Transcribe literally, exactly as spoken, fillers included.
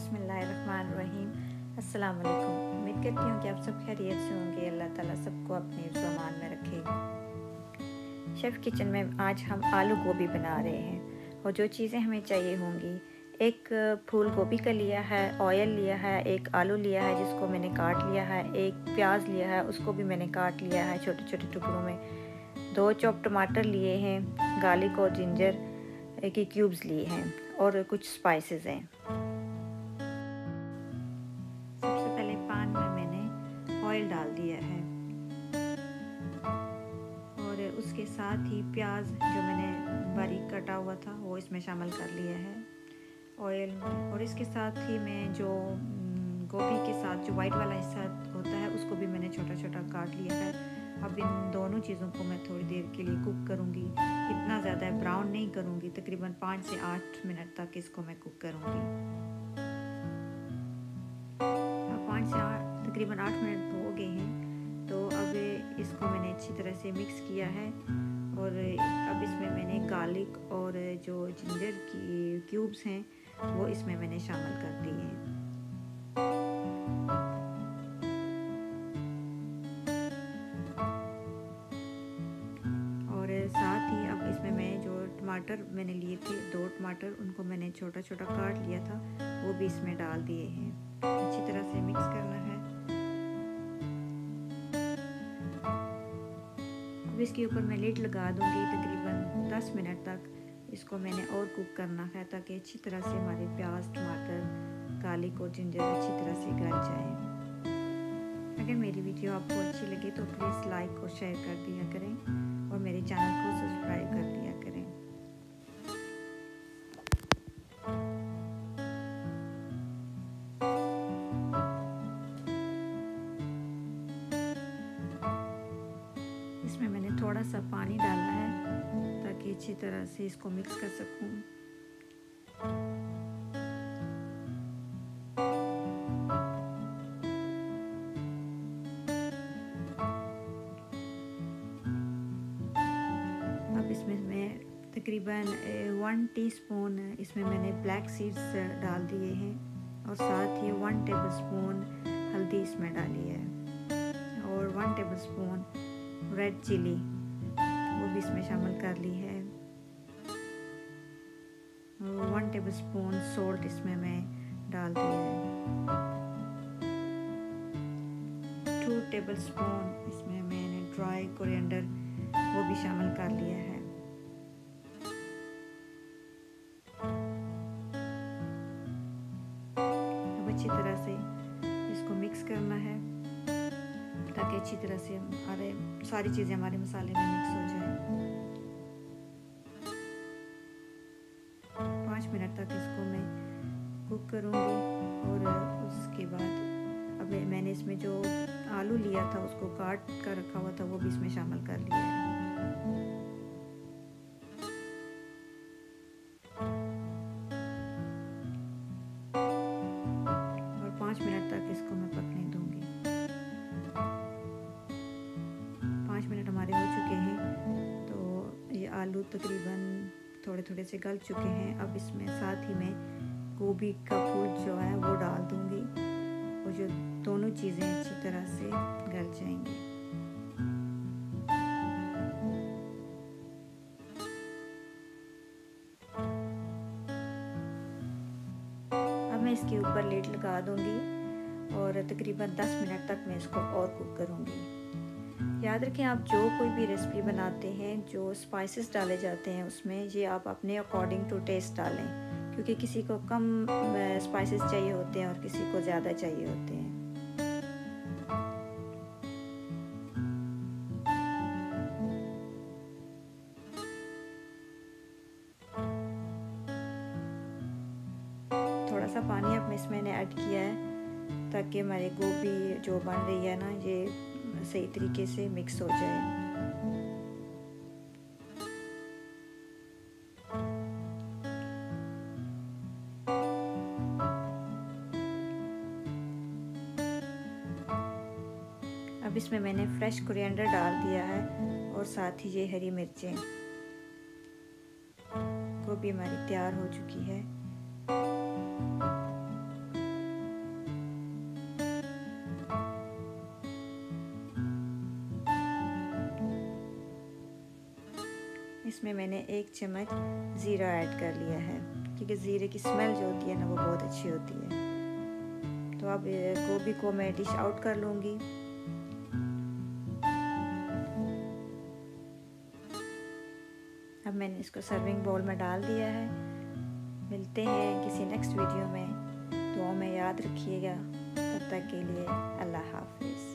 बिस्मिल्लाहिर्रहमानिर्रहीम। अस्सलाम वालेकुम। उम्मीद करती हूँ कि आप सब खैरियत से होंगे। अल्लाह ताला सबको अपने ज़मान में रखे। शेफ़ किचन में आज हम आलू गोभी बना रहे हैं और जो चीज़ें हमें चाहिए होंगी, एक फूल गोभी का लिया है, ऑयल लिया है, एक आलू लिया है जिसको मैंने काट लिया है, एक प्याज लिया है उसको भी मैंने काट लिया है छोटे छोटे टुकड़ों में, दो चॉप टमाटर लिए हैं, गार्लिक और जिंजर के क्यूब्स लिए हैं और कुछ स्पाइसेस हैं। सबसे पहले पान में मैंने ऑयल डाल दिया है और उसके साथ ही प्याज जो मैंने बारीक कटा हुआ था वो इसमें शामिल कर लिया है ऑयल में। और इसके साथ ही मैं जो गोभी के साथ जो वाइट वाला हिस्सा होता है उसको भी मैंने छोटा छोटा काट लिया है। अब इन दोनों चीज़ों को मैं थोड़ी देर के लिए कुक करूँगी। इतना ज़्यादा ब्राउन नहीं करूँगी, तकरीबन पाँच से आठ मिनट तक इसको मैं कुक करूँगी। अब पाँच से आठ तकरीबन आठ मिनट हो गए हैं, तो अब इसको मैंने अच्छी तरह से मिक्स किया है और अब इसमें मैंने गार्लिक और जो जिंजर की क्यूब्स हैं वो इसमें मैंने शामिल कर दिए हैं। और साथ ही अब इसमें मैं जो टमाटर मैंने लिए थे, दो टमाटर, उनको मैंने छोटा छोटा काट लिया था, वो भी इसमें डाल दिए हैं। अच्छी तरह से मिक्स करना है। अब इसके ऊपर मैं लिड लगा दूंगी। तकरीबन दस मिनट तक इसको मैंने और कुक करना है ताकि अच्छी तरह से हमारे प्याज, टमाटर, गार्लिक और जिंजर अच्छी तरह से गल जाए। अगर मेरी वीडियो आपको अच्छी लगे तो प्लीज़ लाइक और शेयर कर दिया करें और मेरे चैनल को सब्सक्राइब कर दिया करें। इसमें मैंने थोड़ा सा पानी डाला है ताकि अच्छी तरह से इसको मिक्स कर सकूं। अब इसमें मैं तकरीबन वन टीस्पून इसमें मैंने ब्लैक सीड्स डाल दिए हैं और साथ ही वन टेबलस्पून हल्दी इसमें डाली है और वन टेबलस्पून रेड चिली वो भी इसमें शामिल कर ली है और वन टेबलस्पून सॉल्ट इसमें मैं डाल दिया है। टू टेबलस्पून इसमें मैंने ड्राई कोरिएंडर वो भी शामिल कर लिया है। अब अच्छी तरह से इसको मिक्स करना है ताकि अच्छी तरह से हमारे सारी चीज़ें हमारे मसाले में मिक्स हो जाए। पाँच मिनट तक इसको मैं कुक करूँगी और उसके बाद अब मैंने इसमें जो आलू लिया था उसको काट कर रखा हुआ था वो भी इसमें शामिल कर लिया है। और पाँच मिनट तक इसको मैं पकने दूँगी। पाँच मिनट हमारे हो चुके हैं, तो ये आलू तकरीबन थोड़े थोड़े से गल चुके हैं। अब इसमें साथ ही मैं गोभी का फूल जो है वो डाल दूँगी और जो दोनों चीज़ें अच्छी तरह से गल जाएंगी। अब मैं इसके ऊपर लिड लगा दूँगी और तकरीबन दस मिनट तक मैं इसको और कुक करूँगी। याद रखें, आप जो कोई भी रेसिपी बनाते हैं, जो स्पाइसेस डाले जाते हैं उसमें, ये आप अपने अकॉर्डिंग टू टेस्ट डालें, क्योंकि किसी को कम स्पाइसेस चाहिए होते हैं और किसी को ज़्यादा चाहिए होते हैं। थोड़ा सा पानी अब इसमें मैंने ऐड किया है ताकि हमारी गोभी जो बन रही है ना, ये सही तरीके से मिक्स हो जाए। अब इसमें मैंने फ्रेश कोरिएंडर डाल दिया है और साथ ही ये हरी मिर्चें, गोभी हमारी तैयार हो चुकी है। इसमें मैंने एक चम्मच ज़ीरा ऐड कर लिया है, क्योंकि ज़ीरे की स्मेल जो होती है ना वो बहुत अच्छी होती है। तो अब गोभी को मैं डिश आउट कर लूँगी। अब मैंने इसको सर्विंग बाउल में डाल दिया है। मिलते हैं किसी नेक्स्ट वीडियो में। दुआ में याद रखिएगा। तब तक के लिए अल्लाह हाफिज़।